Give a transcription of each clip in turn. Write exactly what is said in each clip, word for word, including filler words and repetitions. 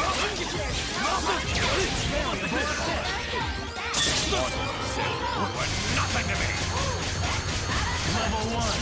Nothing to me! Level one.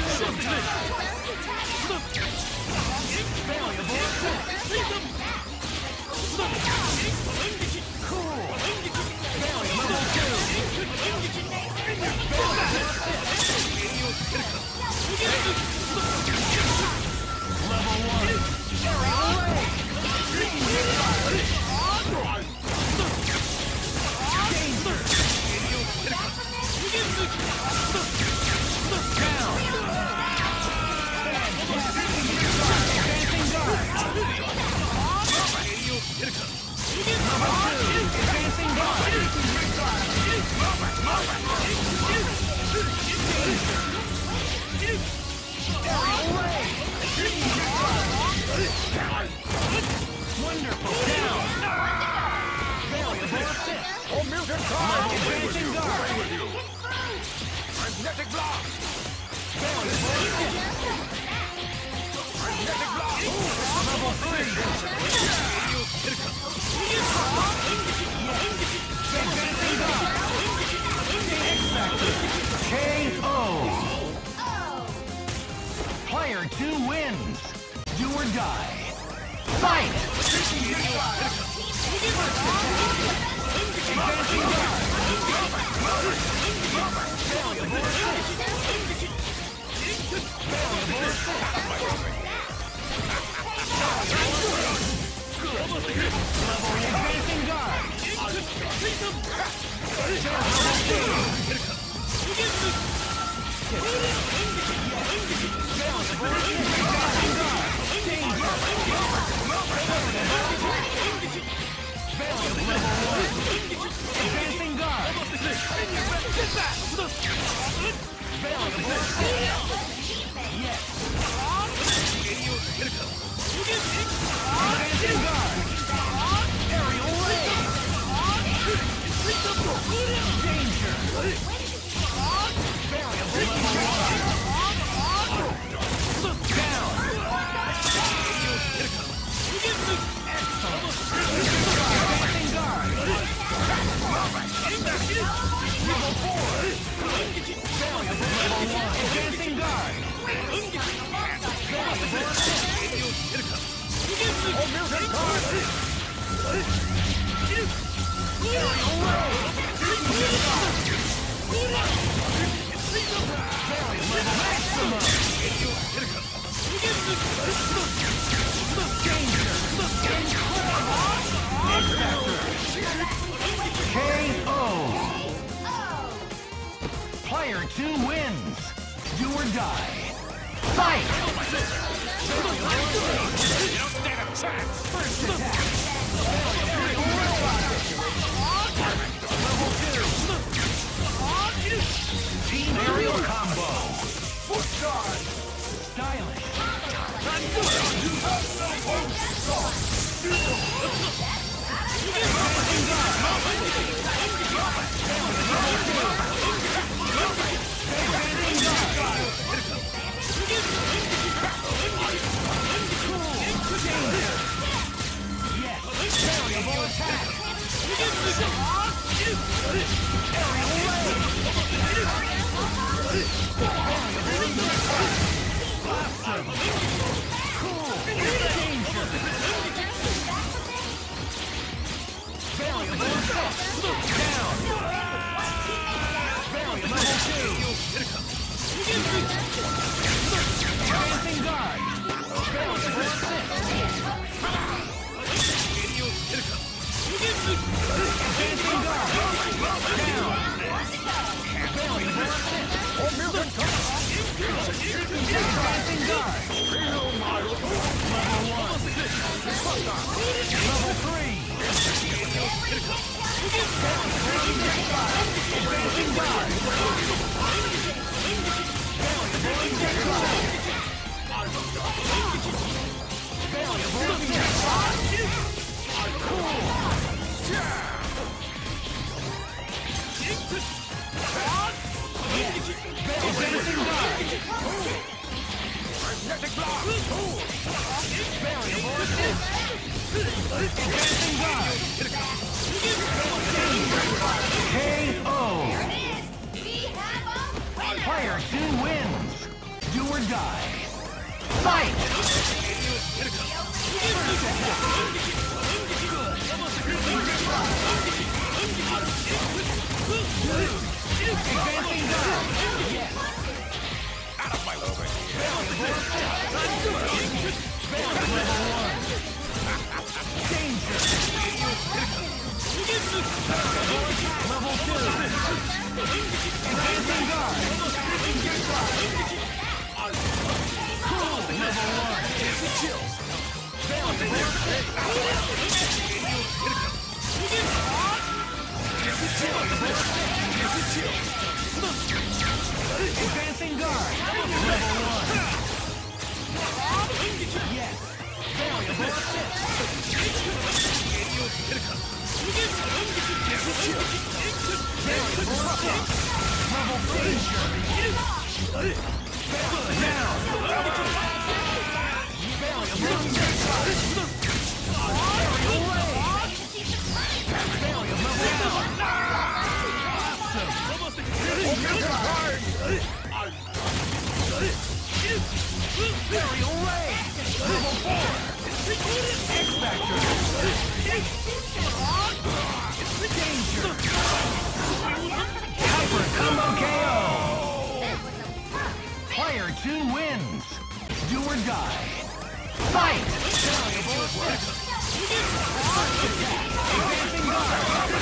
Cool. Level two. Level one. Wonderful. Down. Variable assist. Oh, mutant card. Advancing guard. Magnetic blast. Variable assist. Magnetic blast. Level three. Advancing guard. X-Factor. K O. Player two wins. Do or die. Fight! Advancing guard. Variable assist. Variable assist. Level advancing guard. Advancing guard. Yes. Advancing guard. Aerial raid. Danger. Variable level one. Down. Excellent. Advancing guard. Level four. Variable level one. Advancing guard. Variable assist. Oh, mutant card. Aerial raid. Variable maximum. Danger. Incredible. K O. Player two wins. Do or die. Fight! You don't stand a chance. First attack. Level two. Team aerial combo. Foot guard. Stylish. Variable attack. Aerial raid. Awesome. Cool. Danger. Variable assist. Down. Variable level two. Advancing guard. Variable assist. Advancing guard. Down. Variable assist. Oh, mutant card. Advancing guard. Level one. Level three. Advancing guard. Variable assist. Cool. Advancing guard. Magnetic blast. Variable assist. Advancing guard. Level one. Yes. Variable assist. Variable assist. Level three. Down. Variable assist. Variable ray. Variable level down. Variable ray. Level four. X-Factor. Danger. Hyper combo K O. Player two wins. Do or die. Fight. Variable assist. Advancing guard.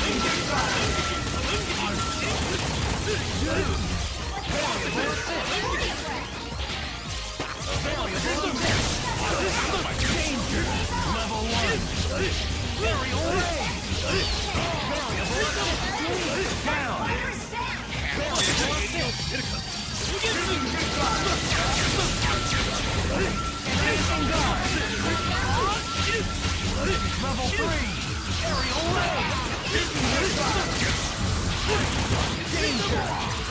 Variable assist. Variable assist. Danger. Level one. Variable ray. Variable assist. Down. Variable assist. Advancing guard. Level three. Aerial ray. Danger.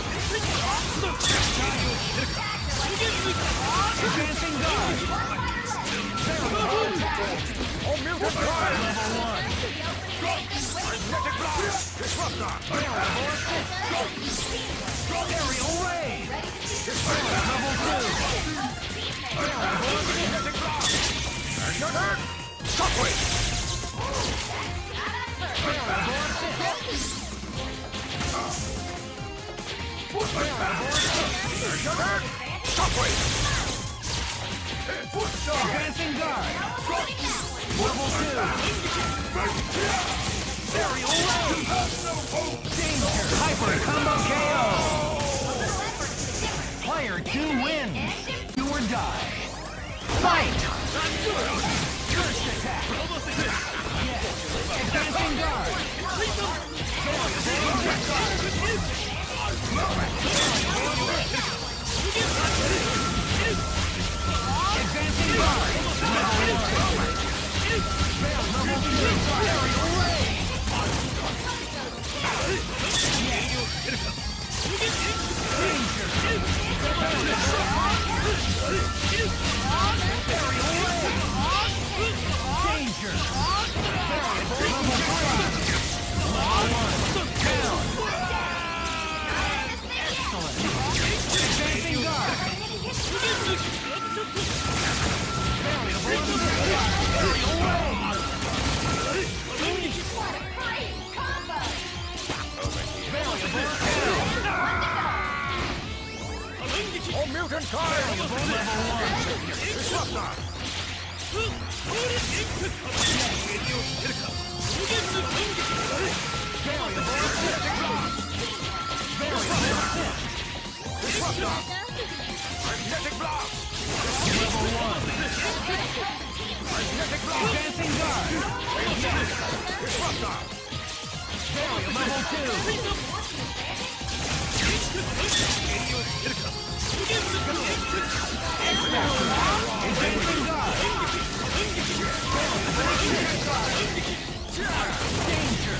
Advancing guard. Variable attack. Level one. Variable assist. Aerial ray. Level two. Variable assist. Shockwave. Variable assist. Variable assist. Shockwave. Advancing guard. Level two. Aerial ray. Danger. Hyper combo K O. Player two wins. Do or die. Fight. First attack. Yes. Advancing guard. Advancing guard. Level two. Aerial ray. Danger. Aerial ray. Danger. Variable level three. Level one. Down. Excellent. Advancing guard. Variable assist. Aerial ray. Variable assist. All mutant time! Level one. Disruptor! Variable assist. Variable assist. Disruptor! Magnetic blast! Level one. Magnetic blast! Advancing guard. Yes. Disruptor! Variable level two. Advancing guard. Danger.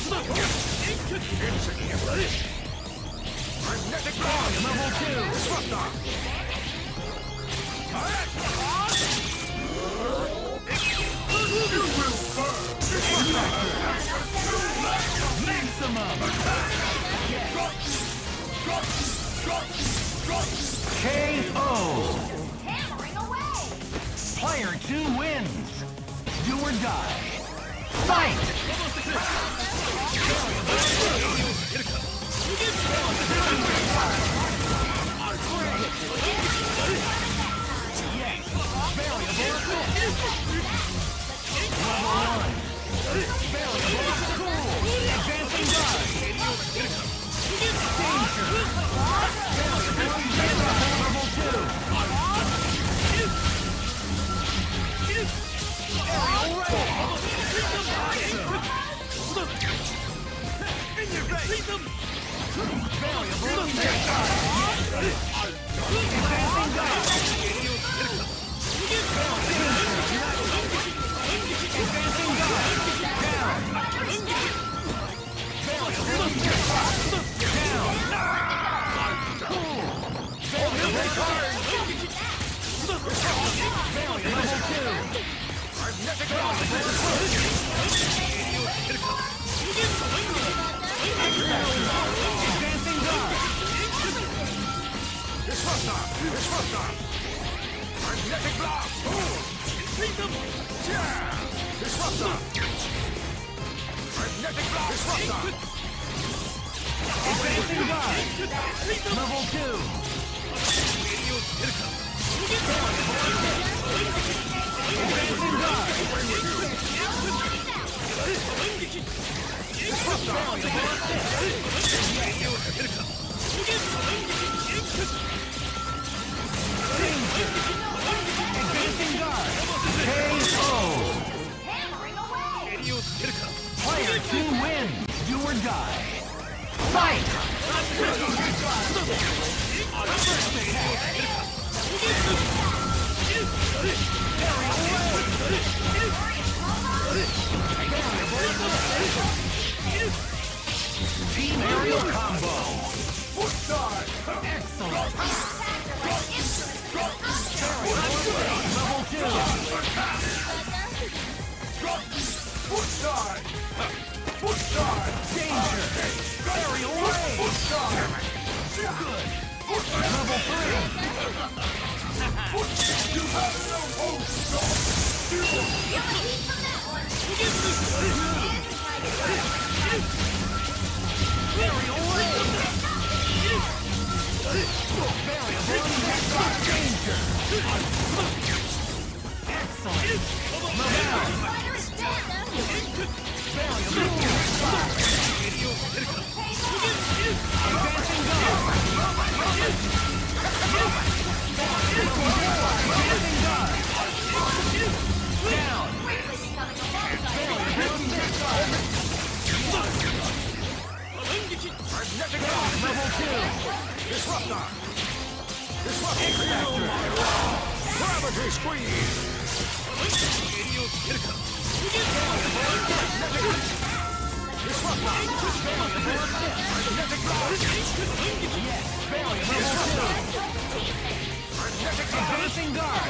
Magnetic blast! Level two. Disruptor! Maximum. K O. Hammering away! Player two wins. Do or die. Fight! Yes. Variable assist. Level one. Variable cool. Advancing guard. Danger. Variable level two. Magnetic blast! Disruptor! Magnetic blast! Disruptor! Advancing guard. Level two. Advancing guard. Advancing guard. K O. Hammering away. Player two wins. Do or die. Fight! Team aerial combo. Excellent. Level two. Danger. Aerial wave. Good. Level three. Aerial wave. Variable danger. Excellent. Level down. Variable advancing guard. Advancing guard. Down. Magnetic blast! Level two. Disruptor! Disruptor! Gravity squeeze! Disruptor! Magnetic blast! Advancing guard.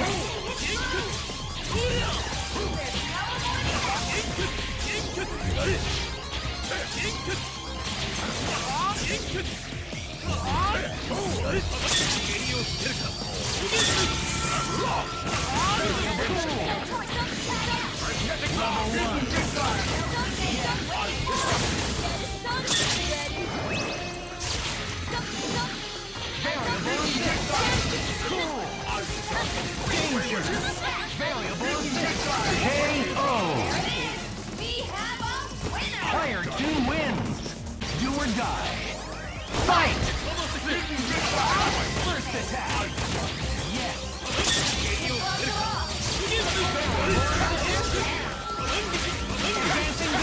K O. We have a winner. Player two wins. Do or die. Fight! First attack. Yes. Advancing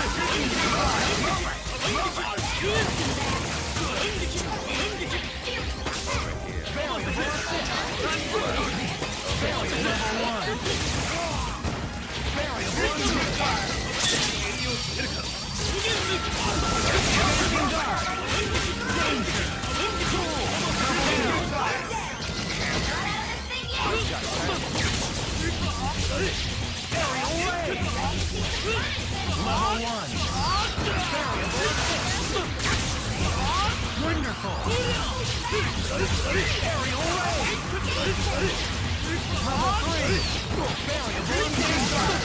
Wonderful! Aerial wave! Level three! Variable danger!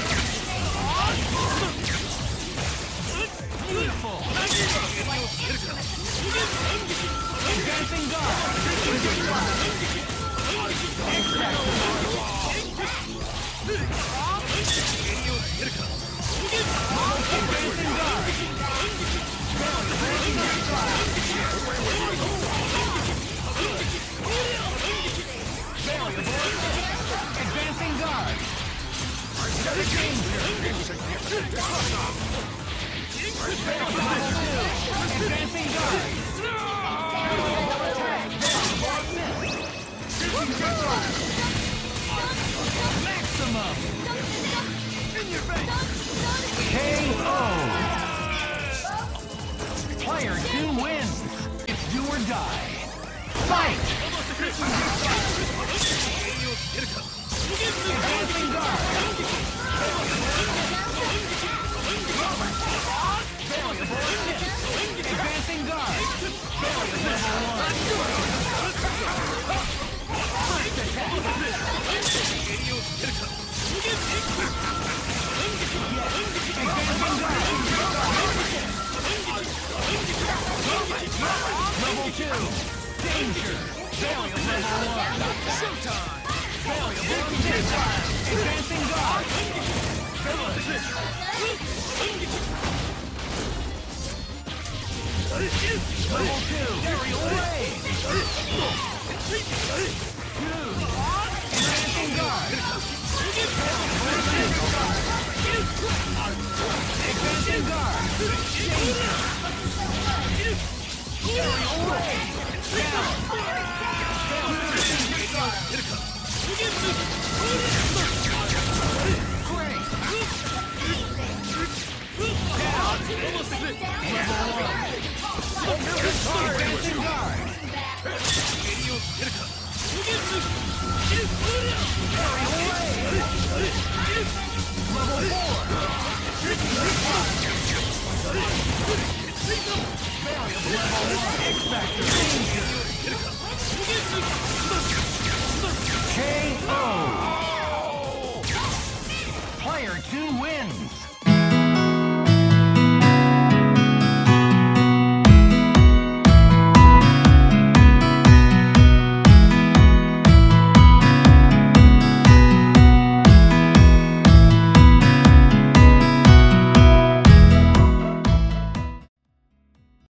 Beautiful! Advancing guard! Advancing guard! Advancing guard! Danger! Advancing guard. Maximum. In your face! K O. Player two wins. It's do or die. Fight. Advancing guard. Advancing guard. Level one. First attack. Advancing guard. Level two. Danger. Failure level one. Showtime. Failure level two. Advancing guard. Level two. Aerial raid. Two. Advancing guard. Advancing guard. Aerial raid. Down. Down.